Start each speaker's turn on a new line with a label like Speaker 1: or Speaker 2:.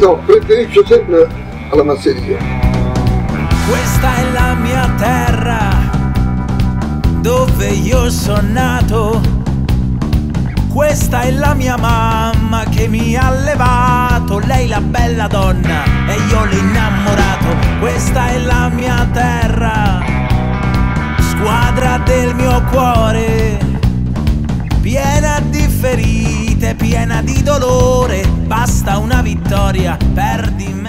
Speaker 1: No, preferisco sempre alla masseria.
Speaker 2: Questa è la mia terra, dove io sono nato. Questa è la mia mamma che mi ha allevato. Lei la bella donna e io l'innamorato. Questa è la mia terra, squadra del mio cuore, piena di ferite, piena di dolore. Basta una vittoria per dimenticarmi.